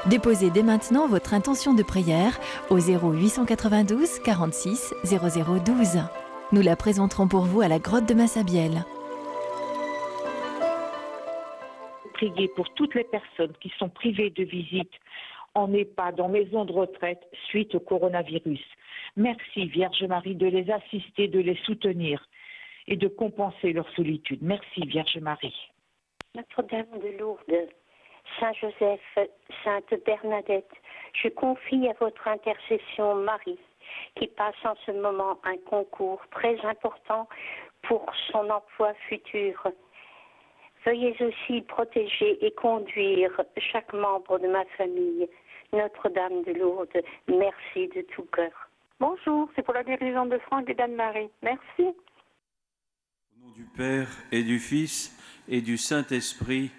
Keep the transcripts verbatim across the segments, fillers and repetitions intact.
Déposez dès maintenant votre intention de prière au zéro huit cent quatre-vingt-douze quarante-six zéro zéro douze. Nous la présenterons pour vous à la grotte de Massabielle. Priez pour toutes les personnes qui sont privées de visite en EHPAD, en maison de retraite, suite au coronavirus. Merci, Vierge Marie, de les assister, de les soutenir et de compenser leur solitude. Merci, Vierge Marie. Notre-Dame de Lourdes, Saint Joseph, Sainte Bernadette, je confie à votre intercession Marie, qui passe en ce moment un concours très important pour son emploi futur. Veuillez aussi protéger et conduire chaque membre de ma famille. Notre-Dame de Lourdes, merci de tout cœur. Bonjour, c'est pour la guérison de Franck et d'Anne-Marie. Merci. Au nom du Père et du Fils et du Saint-Esprit,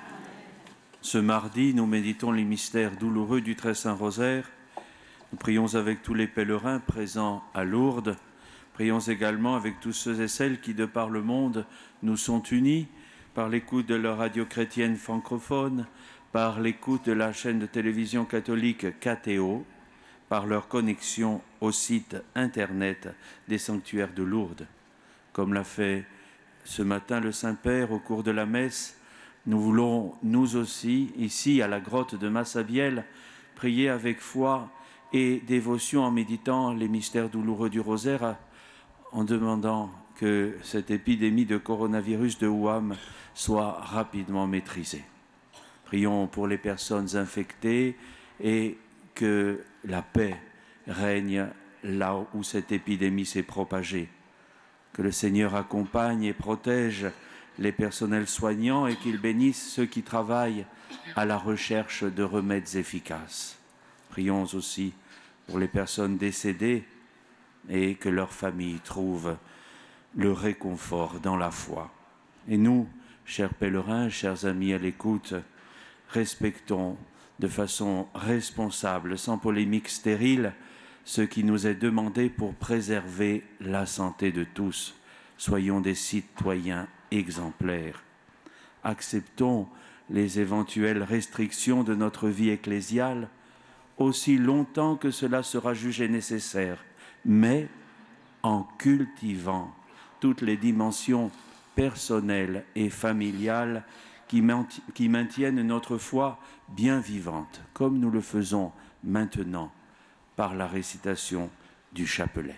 ce mardi, nous méditons les mystères douloureux du Très Saint Rosaire. Nous prions avec tous les pèlerins présents à Lourdes. Prions également avec tous ceux et celles qui, de par le monde, nous sont unis par l'écoute de la radio chrétienne francophone, par l'écoute de la chaîne de télévision catholique K T O, par leur connexion au site internet des sanctuaires de Lourdes. Comme l'a fait ce matin le Saint-Père au cours de la messe, nous voulons, nous aussi, ici à la grotte de Massabielle, prier avec foi et dévotion en méditant les mystères douloureux du rosaire, en demandant que cette épidémie de coronavirus de Wuhan soit rapidement maîtrisée. Prions pour les personnes infectées et que la paix règne là où cette épidémie s'est propagée. Que le Seigneur accompagne et protège les personnels soignants et qu'il bénisse ceux qui travaillent à la recherche de remèdes efficaces. Prions aussi pour les personnes décédées et que leurs familles trouvent le réconfort dans la foi. Et nous, chers pèlerins, chers amis à l'écoute, respectons de façon responsable, sans polémique stérile, ce qui nous est demandé pour préserver la santé de tous. Soyons des citoyens exemplaires. Acceptons les éventuelles restrictions de notre vie ecclésiale aussi longtemps que cela sera jugé nécessaire, mais en cultivant toutes les dimensions personnelles et familiales qui, qui maintiennent notre foi bien vivante, comme nous le faisons maintenant par la récitation du chapelet.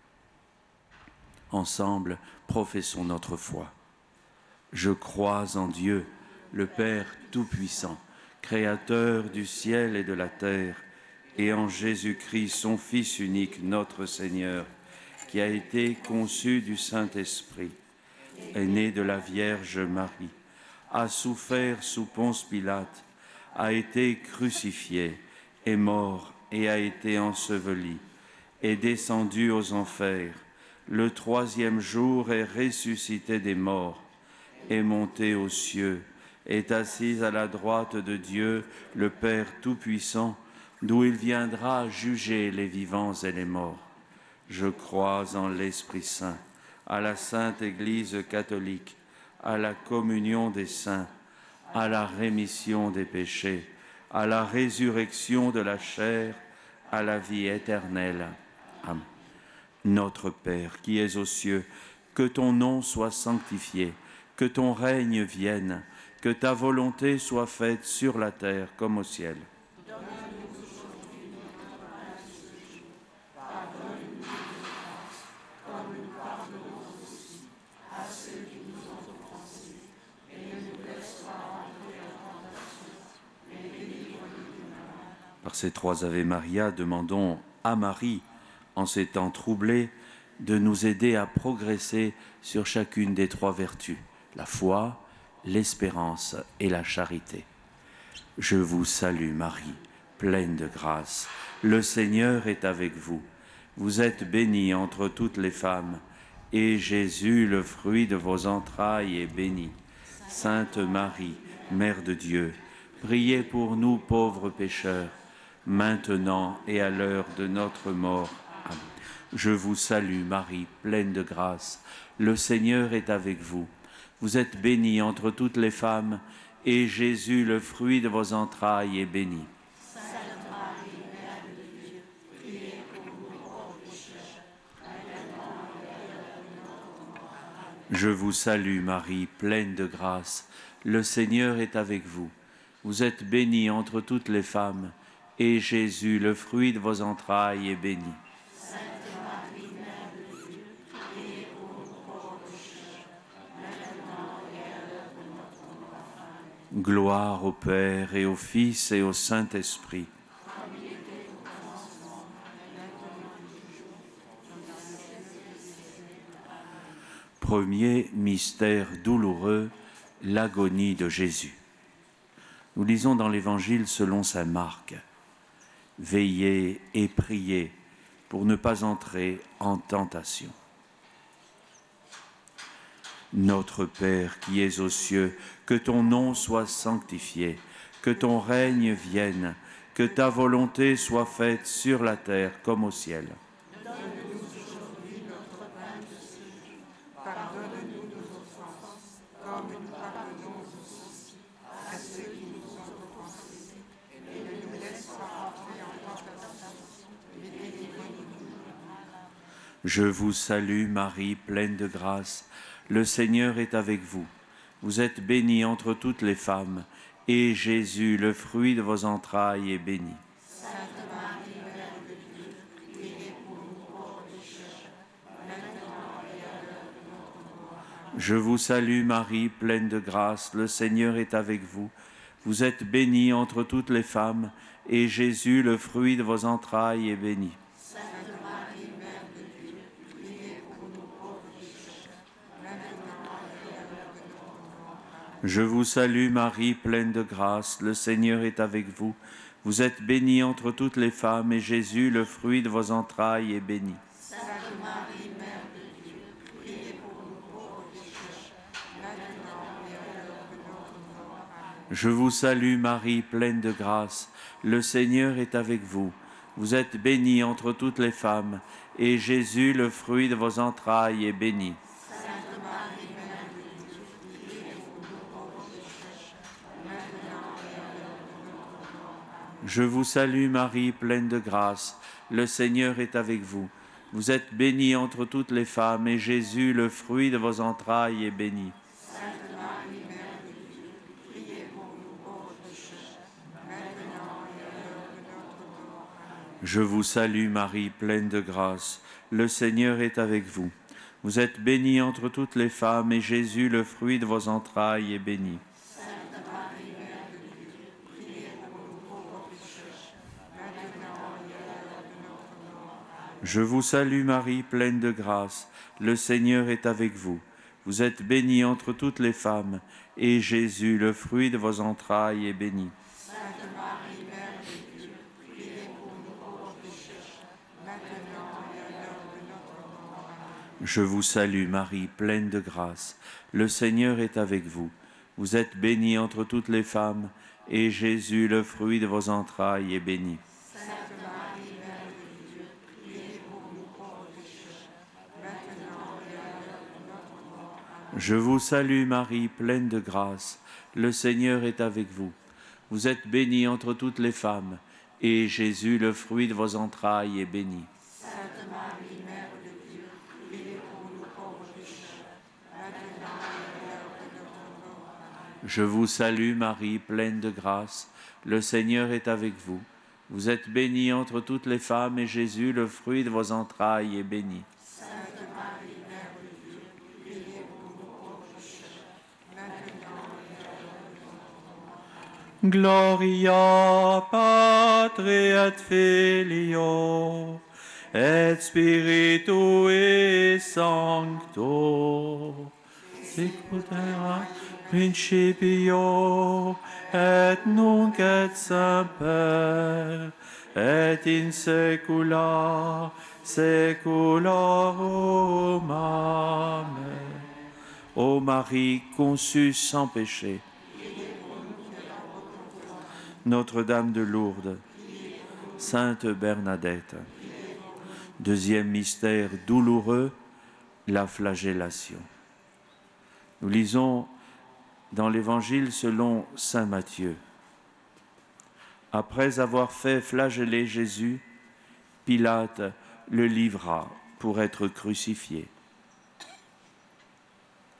Ensemble, professons notre foi. Je crois en Dieu, le Père Tout-Puissant, Créateur du ciel et de la terre, et en Jésus-Christ, son Fils unique, notre Seigneur, qui a été conçu du Saint-Esprit, est né de la Vierge Marie, a souffert sous Ponce Pilate, a été crucifié, est mort et a été enseveli, est descendu aux enfers, le troisième jour est ressuscité des morts, est monté aux cieux, est assis à la droite de Dieu, le Père Tout-Puissant, d'où il viendra juger les vivants et les morts. Je crois en l'Esprit Saint, à la Sainte Église catholique, à la communion des saints, à la rémission des péchés, à la résurrection de la chair, à la vie éternelle. Amen. Notre Père, qui es aux cieux, que ton nom soit sanctifié, que ton règne vienne, que ta volonté soit faite sur la terre comme au ciel. Par ces trois Ave Maria, demandons à Marie, en ces temps troublés, de nous aider à progresser sur chacune des trois vertus, la foi, l'espérance et la charité. Je vous salue Marie, pleine de grâce. Le Seigneur est avec vous. Vous êtes bénie entre toutes les femmes, et Jésus, le fruit de vos entrailles, est béni. Sainte Marie, Mère de Dieu, priez pour nous pauvres pécheurs, maintenant et à l'heure de notre mort. Amen. Je vous salue Marie, pleine de grâce. Le Seigneur est avec vous. Vous êtes bénie entre toutes les femmes, et Jésus, le fruit de vos entrailles, est béni. Je vous salue Marie, pleine de grâce. Le Seigneur est avec vous. Vous êtes bénie entre toutes les femmes, et Jésus, le fruit de vos entrailles, est béni. Sainte Marie, Mère de Dieu, priez pour nous pauvres pécheurs, maintenant et à l'heure de notre mort. Amen. Gloire au Père et au Fils et au Saint-Esprit. Comme il était au commencement, maintenant et toujours, dans les siècles des siècles. Amen. Premier mystère douloureux, l'agonie de Jésus. Nous lisons dans l'Évangile selon saint Marc. Veillez et priez pour ne pas entrer en tentation. Notre Père qui es aux cieux, que ton nom soit sanctifié, que ton règne vienne, que ta volonté soit faite sur la terre comme au ciel. Donne-nous aujourd'hui notre pain de ce jour. Pardonne-nous nos offenses, comme nous pardonnons aussi à ceux qui nous ont offensés. Et ne nous laisse pas entrer en tentation, mais délivre-nous du mal. Je vous salue Marie, pleine de grâce. Le Seigneur est avec vous. Vous êtes bénie entre toutes les femmes, et Jésus, le fruit de vos entrailles, est béni. Sainte Marie, Mère de Dieu, priez pour nous pauvres pécheurs, maintenant et à l'heure de notre mort. Amen. Je vous salue Marie, pleine de grâce. Le Seigneur est avec vous. Vous êtes bénie entre toutes les femmes, et Jésus, le fruit de vos entrailles, est béni. Sainte Marie, Mère de Dieu, priez pour nous pauvres pécheurs, maintenant et à l'heure de notre mort. Amen. Je vous salue Marie, pleine de grâce. Le Seigneur est avec vous. Vous êtes bénie entre toutes les femmes, et Jésus, le fruit de vos entrailles, est béni. Sainte Marie, Mère de Dieu, priez pour nous pauvres pécheurs, maintenant et à l'heure de notre mort. Amen. Je vous salue Marie, pleine de grâce. Le Seigneur est avec vous. Vous êtes bénie entre toutes les femmes, et Jésus, le fruit de vos entrailles, est béni. Sainte Marie, Mère de Dieu, priez pour nous pauvres pécheurs, maintenant et à l'heure de notre mort. Amen. Je vous salue Marie, pleine de grâce. Le Seigneur est avec vous. Vous êtes bénie entre toutes les femmes, et Jésus, le fruit de vos entrailles, est béni. Sainte Marie, Mère de Dieu, priez pour nous pauvres pécheurs, maintenant et à l'heure de notre mort. Amen. Je vous salue Marie, pleine de grâce. Le Seigneur est avec vous. Vous êtes bénie entre toutes les femmes, et Jésus, le fruit de vos entrailles, est béni. Sainte Marie, Mère de Dieu, priez pour nous pauvres pécheurs, maintenant et à l'heure de notre mort. Amen. Je vous salue Marie, pleine de grâce. Le Seigneur est avec vous. Vous êtes bénie entre toutes les femmes, et Jésus, le fruit de vos entrailles, est béni. Sainte Marie, Mère de Dieu, priez pour nous pauvres pécheurs, maintenant et à l'heure de notre mort. Amen. Je vous salue Marie, pleine de grâce. Le Seigneur est avec vous. Vous êtes bénie entre toutes les femmes, et Jésus, le fruit de vos entrailles, est béni. Sainte Marie, Mère de Dieu, priez pour nous pauvres pécheurs, maintenant et à l'heure de notre mort. Amen. Je vous salue Marie, pleine de grâce. Le Seigneur est avec vous. Vous êtes bénie entre toutes les femmes, et Jésus, le fruit de vos entrailles, est béni. Sainte Marie, Mère de Dieu, priez pour nous pauvres pécheurs, maintenant et à l'heure de notre mort. Amen. Je vous salue Marie, pleine de grâce. Le Seigneur est avec vous. Vous êtes bénie entre toutes les femmes, et Jésus, le fruit de vos entrailles, est béni. Sainte Marie, Mère de Dieu, priez pour nous pauvres pécheurs, maintenant et à l'heure de notre mort. Amen. Gloria Patri et Filio et Spiritui Sancto, sicut erat principio et nunc et semper et in saecula saeculorum. Amen. Ô Marie conçue sans péché, Notre-Dame de Lourdes, Sainte Bernadette. Deuxième mystère douloureux, la flagellation. Nous lisons dans l'Évangile selon saint Matthieu. Après avoir fait flageller Jésus, Pilate le livra pour être crucifié.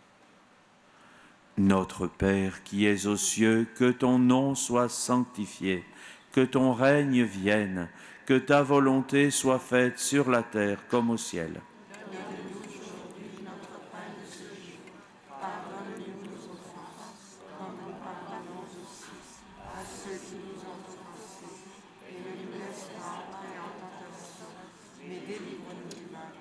Notre Père qui es aux cieux, que ton nom soit sanctifié, que ton règne vienne, que ta volonté soit faite sur la terre comme au ciel. Donne-nous aujourd'hui notre pain de ce jour. Pardonne-nous nos offenses, comme nous pardonnons aussi à ceux qui nous ont offensés. Et ne nous laisse pas entrer en tentation, mais délivre-nous du mal.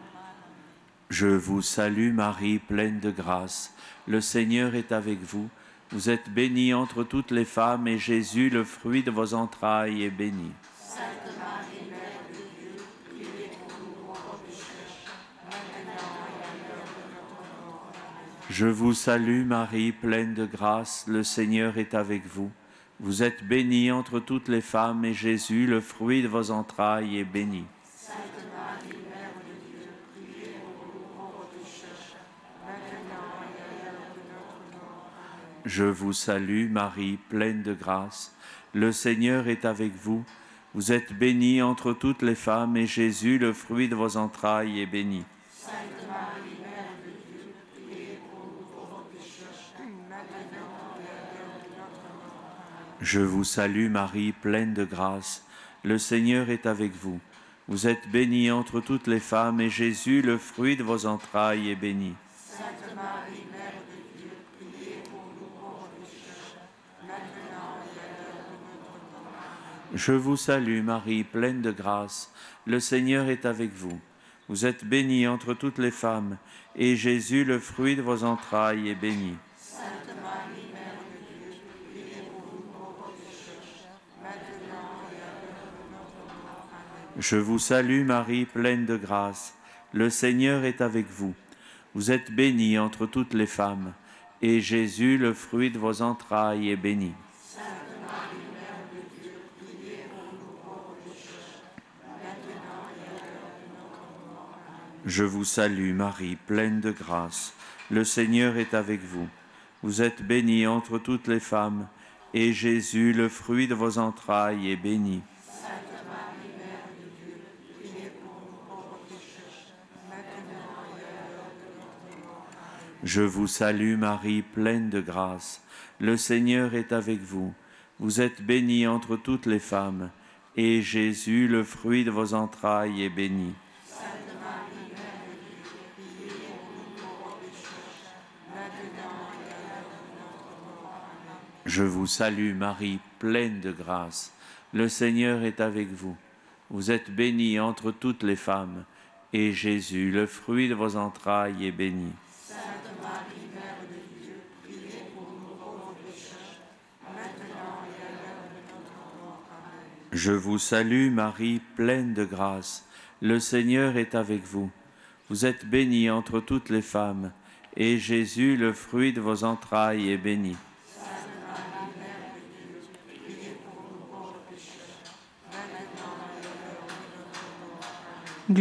Je vous salue Marie, pleine de grâce. Le Seigneur est avec vous. Vous êtes bénie entre toutes les femmes, et Jésus, le fruit de vos entrailles, est béni. Sainte Marie, Mère de Dieu, priez pour nous pauvres pécheurs, maintenant et à l'heure de notre mort. Amen. Je vous salue Marie, pleine de grâce. Le Seigneur est avec vous. Vous êtes bénie entre toutes les femmes, et Jésus, le fruit de vos entrailles, est béni. Sainte Marie, Mère de Dieu, priez pour nous pauvres pécheurs, maintenant et à l'heure de notre mort. Amen. Je vous salue Marie, pleine de grâce. Le Seigneur est avec vous. Vous êtes bénie entre toutes les femmes, et Jésus, le fruit de vos entrailles, est béni. Sainte Marie, Mère de Dieu, priez pour nous pauvres pécheurs, maintenant et à l'heure de notre mort. Amen. Je vous salue Marie, pleine de grâce. Le Seigneur est avec vous. Vous êtes bénie entre toutes les femmes, et Jésus, le fruit de vos entrailles, est béni. Sainte Marie, Mère de Dieu, priez pour nous pauvres pécheurs, maintenant et à l'heure de notre mort. Amen. Je vous salue Marie, pleine de grâce. Le Seigneur est avec vous. Vous êtes bénie entre toutes les femmes, et Jésus, le fruit de vos entrailles, est béni. Sainte Marie, Mère de Dieu, priez pour nous pauvres pécheurs, maintenant et à l'heure de notre mort. Amen. Je vous salue Marie, pleine de grâce. Le Seigneur est avec vous. Vous êtes bénie entre toutes les femmes, et Jésus, le fruit de vos entrailles, est béni. Sainte Marie, Mère de Dieu, priez pour nous pauvres pécheurs, maintenant et à l'heure de notre mort. Amen. Je vous salue Marie, pleine de grâce. Le Seigneur est avec vous. Vous êtes bénie entre toutes les femmes, et Jésus, le fruit de vos entrailles, est béni. Sainte Marie, Mère de Dieu, priez pour nous pauvres pécheurs, maintenant et à l'heure de notre mort. Amen. Je vous salue Marie, pleine de grâce. Le Seigneur est avec vous. Vous êtes bénie entre toutes les femmes, et Jésus, le fruit de vos entrailles, est béni. Sainte Marie, Mère de Dieu, priez pour nous pauvres pécheurs, maintenant et à l'heure de notre mort. Amen. Je vous salue Marie, pleine de grâce. Le Seigneur est avec vous. Vous êtes bénie entre toutes les femmes, et Jésus, le fruit de vos entrailles, est béni. Sainte Marie, Mère de Dieu, priez pour nous pauvres pécheurs, maintenant et à l'heure de notre mort. Amen. Je vous salue Marie, pleine de grâce. Le Seigneur est avec vous. Vous êtes bénie entre toutes les femmes, et Jésus, le fruit de vos entrailles, est béni. Sainte Marie, Mère de Dieu, priez pour nous pauvres pécheurs, maintenant et à l'heure de notre mort. Amen.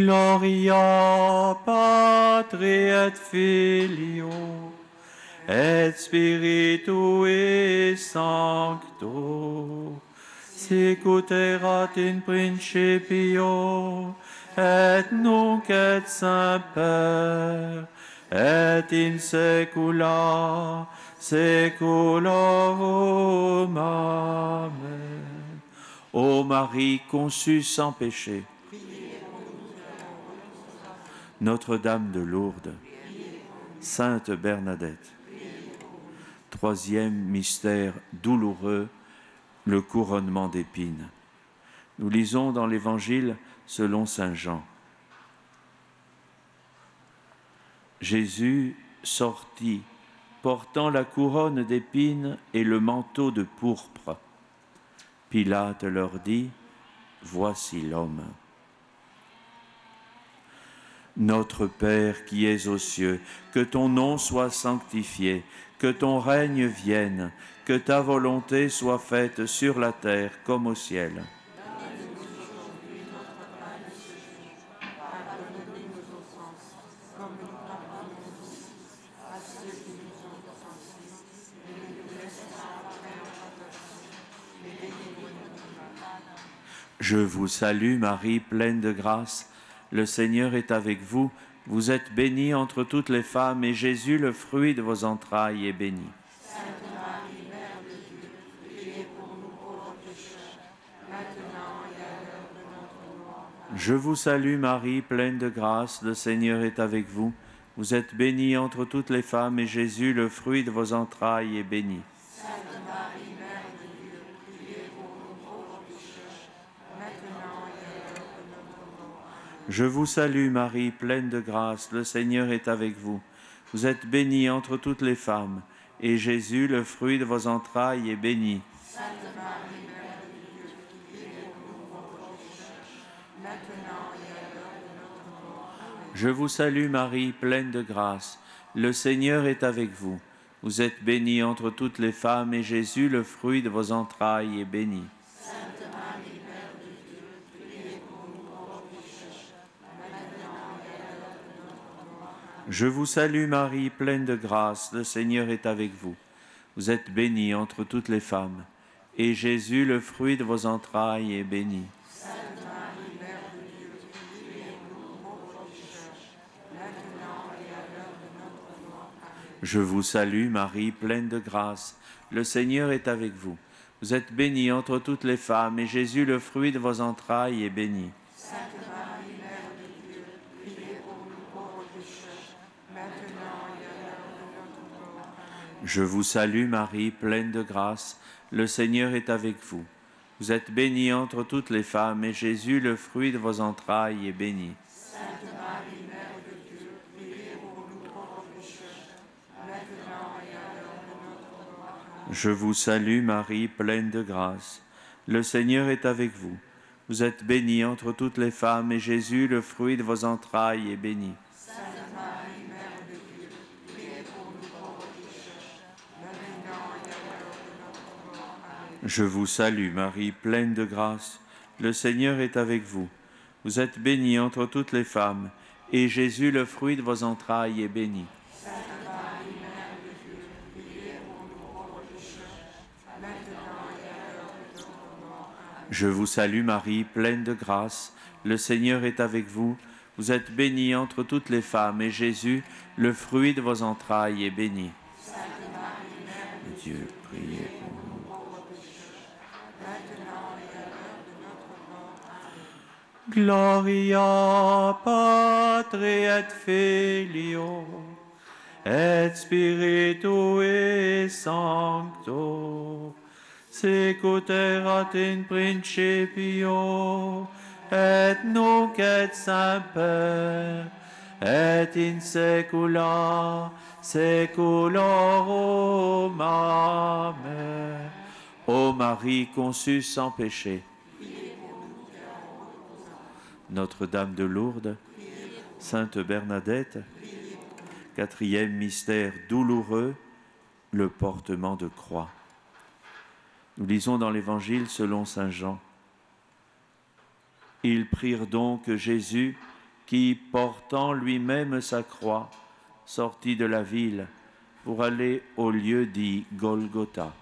Gloria Patri et Filio et Spiritui Sancto, sicut erat in principio et nunc et semper et in saecula saeculorum. Amen. Ô Marie conçue sans péché, Notre-Dame de Lourdes, Sainte Bernadette. Troisième mystère douloureux, le couronnement d'épines. Nous lisons dans l'Évangile selon saint Jean. Jésus sortit, portant la couronne d'épines et le manteau de pourpre. Pilate leur dit, « Voici l'homme. » Notre Père qui es aux cieux, que ton nom soit sanctifié, que ton règne vienne, que ta volonté soit faite sur la terre comme au ciel. Donne-nous aujourd'hui notre pain de ce jour. Pardonne-nous nos offenses, comme nous pardonnons aussi à ceux qui nous ont offensés. Et ne nous laisse pas entrer en tentation, mais délivre-nous du mal. Je vous salue Marie, pleine de grâce. Le Seigneur est avec vous. Vous êtes bénie entre toutes les femmes, et Jésus, le fruit de vos entrailles, est béni. Sainte Je vous salue Marie, pleine de grâce, le Seigneur est avec vous. Vous êtes bénie entre toutes les femmes, et Jésus, le fruit de vos entrailles, est béni. Sainte Marie, Mère de Dieu, priez pour nous pauvres pécheurs, maintenant et à l'heure de notre mort. Je vous salue Marie, pleine de grâce, le Seigneur est avec vous. Vous êtes bénie entre toutes les femmes, et Jésus, le fruit de vos entrailles, est béni. Sainte Marie, Mère de Dieu, priez pour nous pauvres pécheurs, maintenant et à l'heure de notre mort. Amen. Je vous salue Marie, pleine de grâce, le Seigneur est avec vous. Vous êtes bénie entre toutes les femmes, et Jésus, le fruit de vos entrailles, est béni. Sainte Marie, Mère de Dieu, priez pour nous pauvres pécheurs, maintenant et à l'heure de notre mort. Amen. Je vous salue Marie, pleine de grâce, le Seigneur est avec vous. Vous êtes bénie entre toutes les femmes, et Jésus, le fruit de vos entrailles, est béni. Sainte Marie, Mère de Dieu, priez pour nous pauvres pécheurs, maintenant et à l'heure de notre mort. Amen. Je vous salue Marie, pleine de grâce, le Seigneur est avec vous. Vous êtes bénie entre toutes les femmes, et Jésus, le fruit de vos entrailles, est béni. Sainte Marie, Mère de Dieu, priez pour nous pauvres pécheurs, maintenant et à l'heure de notre mort. Amen. Je vous salue Marie, pleine de grâce, le Seigneur est avec vous. Vous êtes bénie entre toutes les femmes, et Jésus, le fruit de vos entrailles, est béni. Sainte Marie, Mère de Dieu, priez pour nous pauvres pécheurs, maintenant et à l'heure de notre mort. Amen. Je vous salue Marie, pleine de grâce, le Seigneur est avec vous. Vous êtes bénie entre toutes les femmes, et Jésus, le fruit de vos entrailles, est béni. Sainte Marie, Mère de Dieu, priez pour nous pauvres pécheurs, maintenant et à l'heure de notre mort. Amen. Je vous salue Marie, pleine de grâce, le Seigneur est avec vous. Vous êtes bénie entre toutes les femmes, et Jésus, le fruit de vos entrailles, est béni. Sainte Marie, Mère de Dieu, priez pour nous pauvres pécheurs, maintenant et à l'heure de notre mort. Amen. Je vous salue Marie, pleine de grâce, le Seigneur est avec vous. Vous êtes bénie entre toutes les femmes, et Jésus, le fruit de vos entrailles, est béni. Sainte Marie, Mère de Dieu, priez pour nous. nous pauvres pécheurs, maintenant et à l'heure de notre mort. Amen. Gloria Patri et Filio et Spiritui Sancto, secuterat in principio et nunc et semper et in saecula saeculorum. Amen. Ô Marie conçue sans péché, Notre-Dame de Lourdes, Sainte Bernadette, quatrième mystère douloureux, le portement de croix. Nous lisons dans l'Évangile selon saint Jean. Ils prirent donc Jésus, qui, portant lui-même sa croix, sortit de la ville pour aller au lieu dit Golgotha.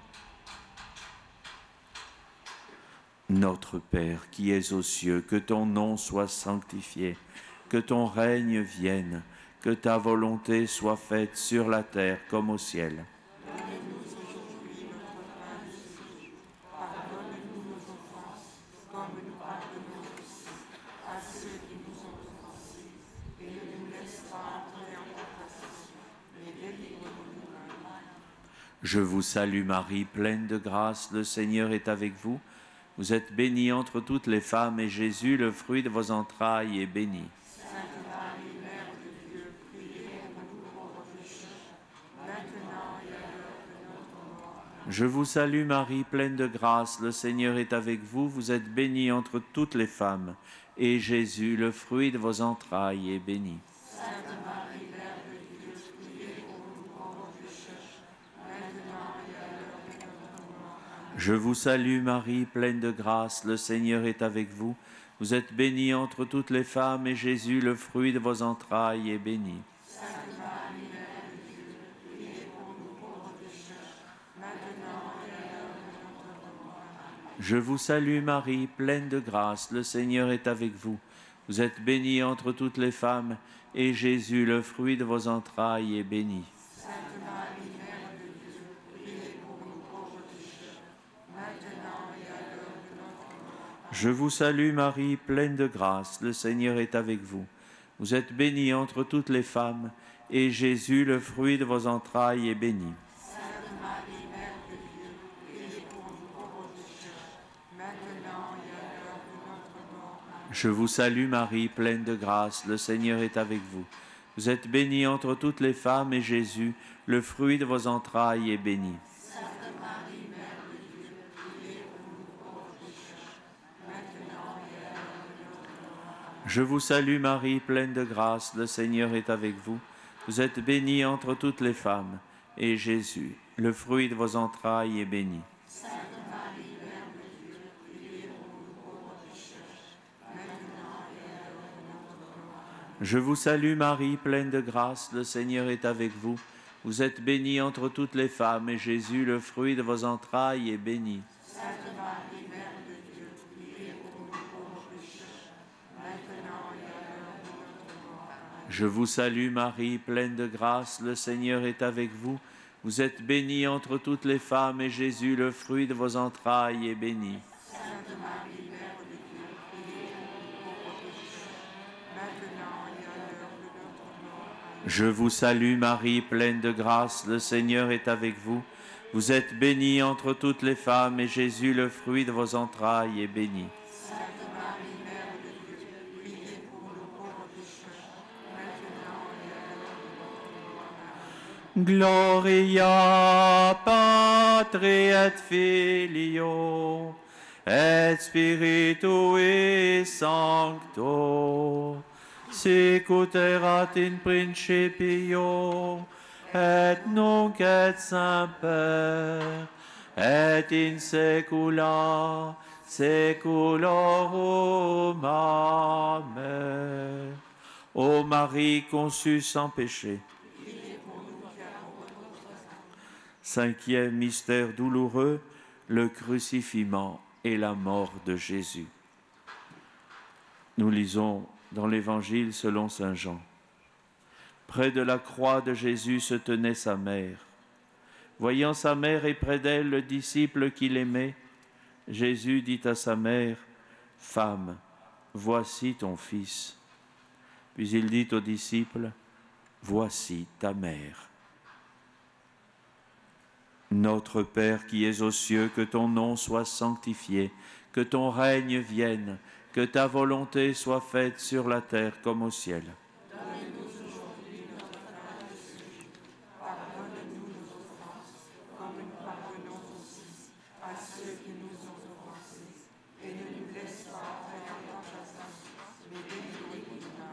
Notre Père qui es aux cieux, que ton nom soit sanctifié, que ton règne vienne, que ta volonté soit faite sur la terre comme au ciel. Donne-nous aujourd'hui notre pain de ce jour. Pardonne-nous nos offenses, comme nous pardonnons aussi à ceux qui nous ont offensés. Et ne nous laisse pas entrer en tentation, mais délivre-nous du mal. Je vous salue Marie, pleine de grâce, le Seigneur est avec vous. Vous êtes bénie entre toutes les femmes, et Jésus, le fruit de vos entrailles, est béni. Sainte Marie, Mère de Dieu, priez pour nous pauvres pécheurs, maintenant et à l'heure de notre mort. Je vous salue Marie, pleine de grâce, le Seigneur est avec vous. Vous êtes bénie entre toutes les femmes, et Jésus, le fruit de vos entrailles, est béni. Sainte Marie, Mère de Dieu, priez pour nous pauvres pécheurs, maintenant et à l'heure de notre mort. Amen. Je vous salue Marie, pleine de grâce, le Seigneur est avec vous. Vous êtes bénie entre toutes les femmes, et Jésus, le fruit de vos entrailles, est béni. Sainte Marie, Mère de Dieu, priez pour nous pauvres pécheurs, maintenant et à l'heure de notre mort. Amen. Je vous salue Marie, pleine de grâce, le Seigneur est avec vous. Vous êtes bénie entre toutes les femmes, et Jésus, le fruit de vos entrailles, est béni. Sainte Marie, Mère de Dieu, priez pour nous pauvres pécheurs, maintenant et à l'heure de notre mort. Je vous salue Marie, pleine de grâce, le Seigneur est avec vous. Vous êtes bénie entre toutes les femmes, et Jésus, le fruit de vos entrailles, est béni. Sainte Marie, Mère de Dieu, priez pour nous pauvres pécheurs, maintenant et à l'heure de notre mort. Amen. Je vous salue Marie, pleine de grâce, le Seigneur est avec vous. Vous êtes bénie entre toutes les femmes, et Jésus, le fruit de vos entrailles, est béni. Sainte Marie, Mère de Dieu, priez pour nous pauvres pécheurs, maintenant et à l'heure de notre mort. Amen. Je vous salue Marie, pleine de grâce, le Seigneur est avec vous. Vous êtes bénie entre toutes les femmes, et Jésus, le fruit de vos entrailles, est béni. Sainte Marie, Mère de Dieu, priez pour nous pauvres pécheurs, maintenant et à l'heure de notre mort. Amen. Je vous salue Marie, pleine de grâce, le Seigneur est avec vous. Vous êtes bénie entre toutes les femmes, et Jésus, le fruit de vos entrailles, est béni. Sainte Marie, Mère de Dieu, priez pour nous pauvres pécheurs, maintenant et à l'heure de notre mort. Amen. Je vous salue Marie, pleine de grâce, le Seigneur est avec vous. Vous êtes bénie entre toutes les femmes, et Jésus, le fruit de vos entrailles, est béni. Sainte Marie, Mère de Dieu, priez pour nous pauvres pécheurs, maintenant et à l'heure de notre mort. Amen. Je vous salue Marie, pleine de grâce, le Seigneur est avec vous. Vous êtes bénie entre toutes les femmes, et Jésus, le fruit de vos entrailles, est béni. Sainte Marie, Mère de Dieu, priez pour nous pauvres pécheurs, maintenant et à l'heure de notre mort. Amen. Gloria Patri et Filio et Spiritui Sancto, sicut erat in principio et nunc et semper et in saecula saeculorum. Amen. Ô Marie conçue sans péché. Cinquième mystère douloureux, le crucifixion et la mort de Jésus. Nous lisons dans l'Évangile selon saint Jean. Près de la croix de Jésus se tenait sa mère. Voyant sa mère et près d'elle le disciple qu'il aimait, Jésus dit à sa mère, « Femme, voici ton fils. » Puis il dit au disciple, « Voici ta mère. » Notre Père qui es aux cieux, que ton nom soit sanctifié, que ton règne vienne, que ta volonté soit faite sur la terre comme au ciel. Donne-nous aujourd'hui notre pain de ce jour. Pardonne-nous nos offenses, comme nous pardonnons aussi à ceux qui nous ont offensés. Et ne nous laisse pas entrer en tentation, mais délivre-nous du mal.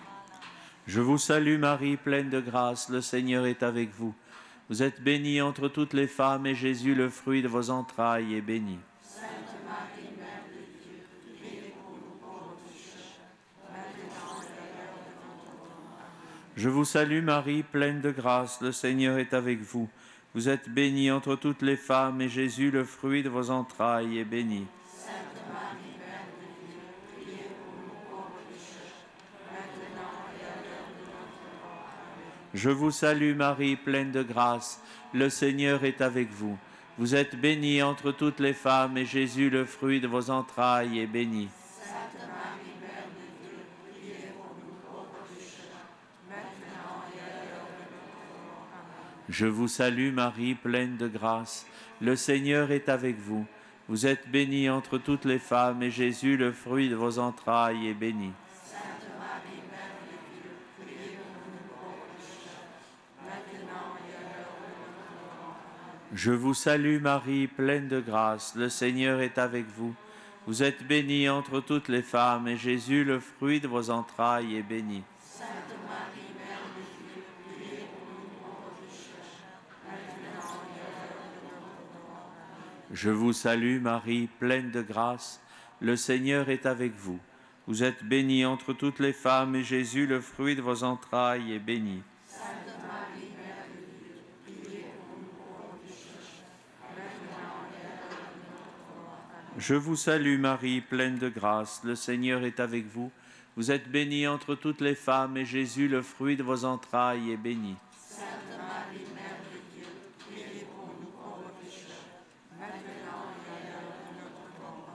Je vous salue Marie, pleine de grâce, le Seigneur est avec vous. Vous êtes bénie entre toutes les femmes, et Jésus, le fruit de vos entrailles, est béni. Sainte Marie, Mère de Dieu, priez pour nous pauvres pécheurs, maintenant et à l'heure de notre mort. Amen. Je vous salue Marie, pleine de grâce, le Seigneur est avec vous. Vous êtes bénie entre toutes les femmes, et Jésus, le fruit de vos entrailles, est béni. Sainte Marie, Mère de Dieu, priez pour nous pauvres pécheurs, maintenant et à l'heure de notre mort. Amen. Je vous salue Marie, pleine de grâce, le Seigneur est avec vous. Vous êtes bénie entre toutes les femmes, et Jésus, le fruit de vos entrailles, est béni. Sainte Marie, Mère de Dieu, priez pour nous pauvres pécheurs, maintenant et à l'heure de notre mort. Amen. Je vous salue Marie, pleine de grâce, le Seigneur est avec vous. Vous êtes bénie entre toutes les femmes, et Jésus, le fruit de vos entrailles, est béni. Sainte Marie, Mère de Dieu, priez pour nous pauvres pécheurs, maintenant et à l'heure de notre mort. Amen. Je vous salue Marie, pleine de grâce, le Seigneur est avec vous. Vous êtes bénie entre toutes les femmes, et Jésus, le fruit de vos entrailles, est béni. Sainte Marie, Mère de Dieu, priez pour nous pauvres pécheurs, maintenant et à l'heure de notre mort. Amen. Je vous salue Marie, pleine de grâce, le Seigneur est avec vous. Vous êtes bénie entre toutes les femmes, et Jésus, le fruit de vos entrailles, est béni. Sainte Marie, Mère de Dieu, priez pour nous pauvres pécheurs, maintenant et à l'heure de notre mort. Amen. Je vous salue Marie, pleine de grâce, le Seigneur est avec vous. Vous êtes bénie entre toutes les femmes, et Jésus, le fruit de vos entrailles, est béni. Sainte Marie, Mère de Dieu, priez pour nous pauvres pécheurs, maintenant et à l'heure de notre mort. Amen.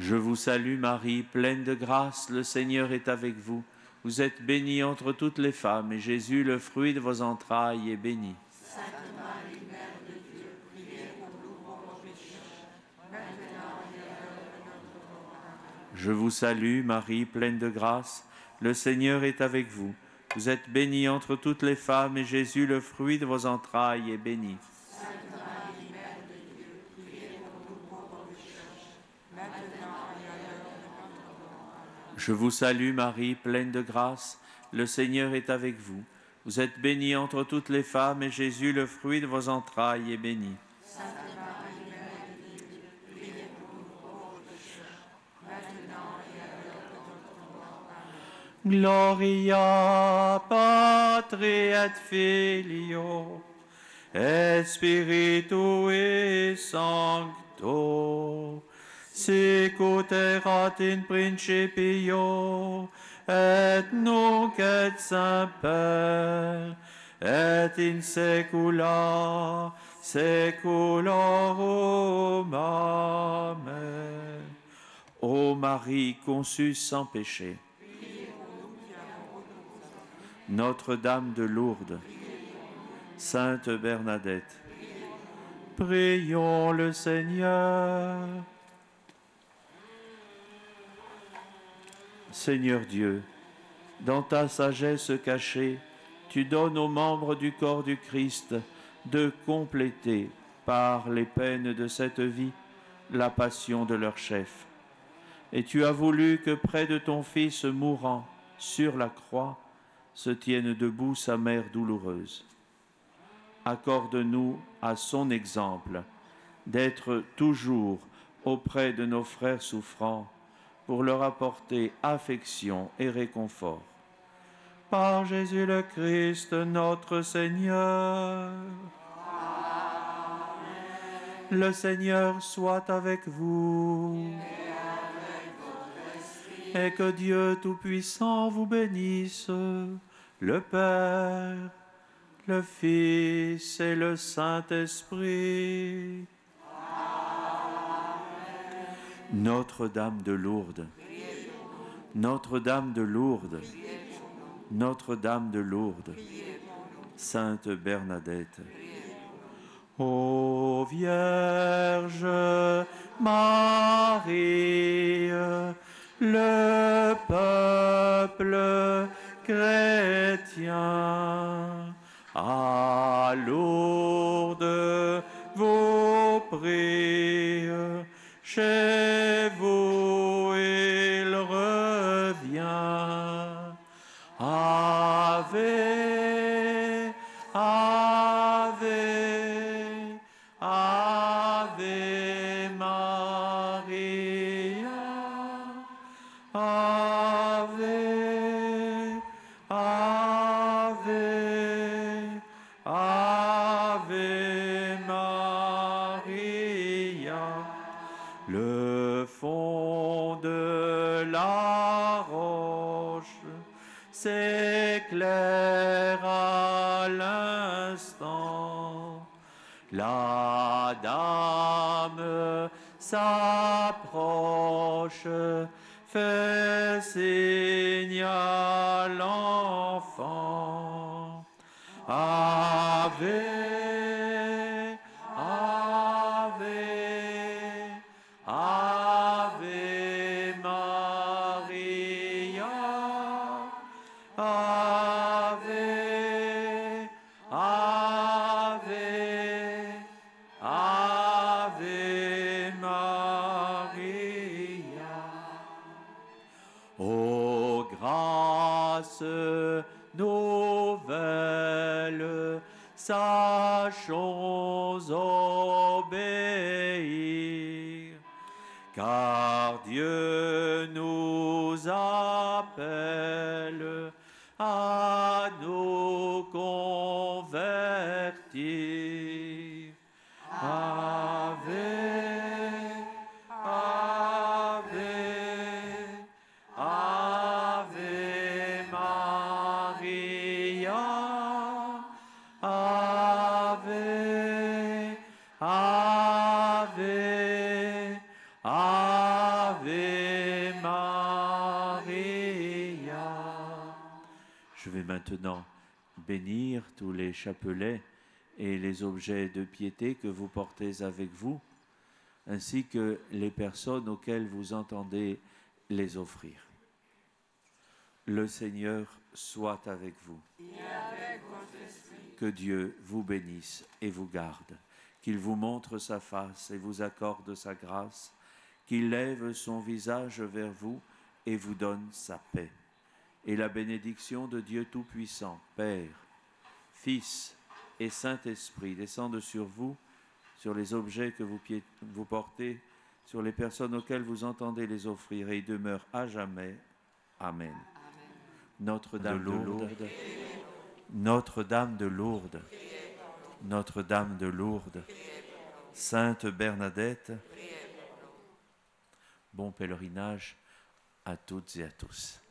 Je vous salue Marie, pleine de grâce, le Seigneur est avec vous. Vous êtes bénie entre toutes les femmes, et Jésus, le fruit de vos entrailles, est béni. Sainte Marie, Mère de Dieu, priez pour nous pauvres pécheurs, maintenant et à l'heure de notre mort. Amen. Je vous salue Marie, pleine de grâce, le Seigneur est avec vous. Vous êtes bénie entre toutes les femmes, et Jésus, le fruit de vos entrailles, est béni. Sainte Marie, Mère de Dieu, priez pour nous pauvres pécheurs, maintenant et à l'heure de notre mort. Amen. Je vous salue Marie, pleine de grâce, le Seigneur est avec vous. Vous êtes bénie entre toutes les femmes, et Jésus, le fruit de vos entrailles, est béni. Sainte Marie, Mère de Dieu, priez pour nous pauvres pécheurs, maintenant et à l'heure de notre mort. Amen. Gloria Patri et Filio et Spiritui Sancto, sicut erat in principio et nunc et semper et in saecula saeculorum. Amen. Ô Marie conçue sans péché, Notre-Dame de Lourdes, Sainte Bernadette, prions le Seigneur. Seigneur Dieu, dans ta sagesse cachée, tu donnes aux membres du corps du Christ de compléter, par les peines de cette vie, la passion de leur chef. Et tu as voulu que près de ton Fils mourant sur la croix, se tienne debout sa mère douloureuse. Accorde-nous à son exemple d'être toujours auprès de nos frères souffrants pour leur apporter affection et réconfort. Par Jésus le Christ, notre Seigneur. Amen. Le Seigneur soit avec vous. Et avec votre esprit. Et que Dieu Tout-Puissant vous bénisse, le Père, le Fils et le Saint-Esprit. Notre-Dame de Lourdes, Notre-Dame de Lourdes, Notre-Dame de Lourdes, Sainte Bernadette. Ô Vierge Marie, le peuple chrétien à Lourdes vous prie. Chez vous il revient. Ave, Ave, Ave Maria. Ave, Ave, Ave Maria. Le fond de la roche s'éclaire à l'instant. La dame s'approche, fait signe à l'enfant. Ave, Ave, Ave Maria. Ave, Ave, Ave Maria. Ô grâce nouvelle, sachons obéir, car Dieu nous appelle à nous convertir. Ave, Ave, Ave Maria. Ave, Ave, Ave Je vais maintenant bénir tous les chapelets et les objets de piété que vous portez avec vous, ainsi que les personnes auxquelles vous entendez les offrir. Le Seigneur soit avec vous. Et avec votre esprit. Que Dieu vous bénisse et vous garde, qu'il vous montre sa face et vous accorde sa grâce, qu'il lève son visage vers vous et vous donne sa paix. Et la bénédiction de Dieu Tout-Puissant, Père, Fils et Saint-Esprit descende sur vous, sur les objets que vous, pied, vous portez, sur les personnes auxquelles vous entendez les offrir, et y demeure à jamais. Amen. Notre-Dame de Lourdes, Notre-Dame de Lourdes, Notre-Dame de Lourdes, Sainte Bernadette, bon pèlerinage à toutes et à tous.